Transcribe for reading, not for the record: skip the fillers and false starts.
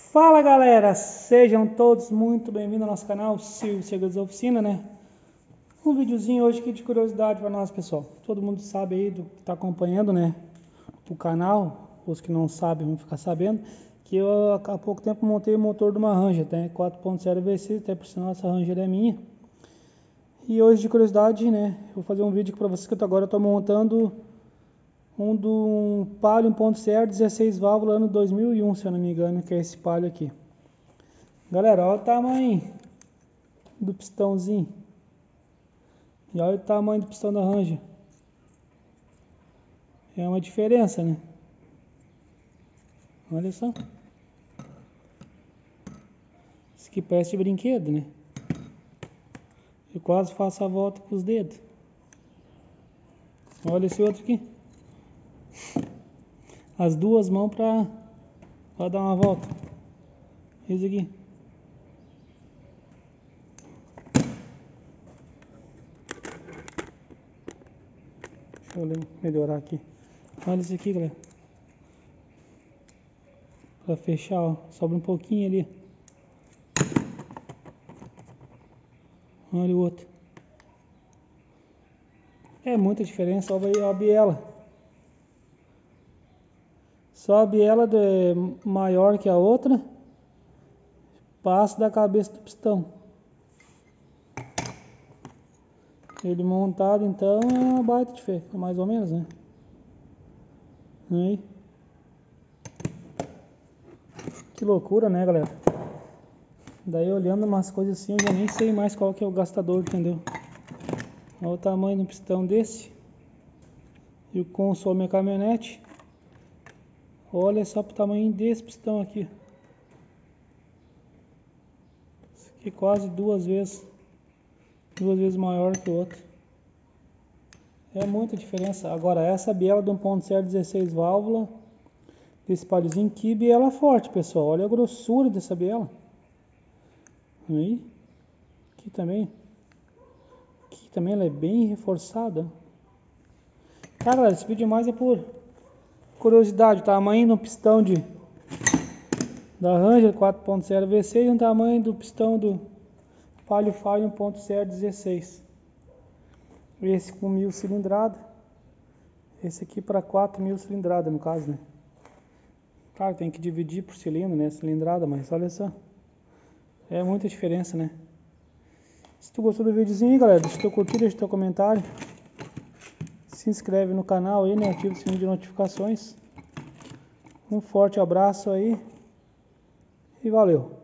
Fala galera, sejam todos muito bem-vindos ao nosso canal Silvio Segredos da Oficina, né? Um videozinho hoje aqui de curiosidade para nós, pessoal. Todo mundo sabe aí do que está acompanhando, né? O canal, os que não sabem vão ficar sabendo que eu há pouco tempo montei o motor de uma Ranger, né? 4.0 V6, até por sinal essa Ranger é minha. E hoje de curiosidade, né? Eu vou fazer um vídeo para vocês que agora eu estou montando um Palio 1.0 16 válvulas ano 2001, se eu não me engano, que é esse Palio aqui. Galera, olha o tamanho do pistãozinho. E olha o tamanho do pistão da Ranger. É uma diferença, né? Olha só. Isso aqui parece de brinquedo, né? Eu quase faço a volta com os dedos. Olha esse outro aqui. As duas mãos para dar uma volta. Esse aqui. Deixa eu melhorar aqui. Olha esse aqui, galera. Para fechar, ó, sobra um pouquinho ali. Olha o outro. É muita diferença. Olha a biela. Só a biela é maior que a outra. Passa da cabeça do pistão. Ele montado então é uma baita diferença, mais ou menos, né? Aí. Que loucura, né, galera? Daí olhando umas coisas assim, eu já nem sei mais qual que é o gastador, entendeu? Olha o tamanho do pistão desse. E o consome a caminhonete. Olha só pro tamanho desse pistão aqui. Esse aqui é quase duas vezes maior que o outro. É muita diferença. Agora essa biela de 1.0 16 válvula desse paliozinho, que biela forte, pessoal. Olha a grossura dessa biela. Aí. Aqui também ela é bem reforçada. Cara, esse vídeo mais é por curiosidade. O tamanho do pistão da Ranger 4.0 V6 e o tamanho do pistão do Palio 1.0 16. Esse com 1000 cilindrada. Esse aqui para 4000 cilindrada, no caso, né? Claro, tem que dividir por cilindro, né? Cilindrada, mas olha só. É muita diferença, né? Se tu gostou do videozinho, galera, deixa teu curtir, deixa teu comentário. Se inscreve no canal aí, né? Ativa o sininho de notificações. Um forte abraço aí. E valeu!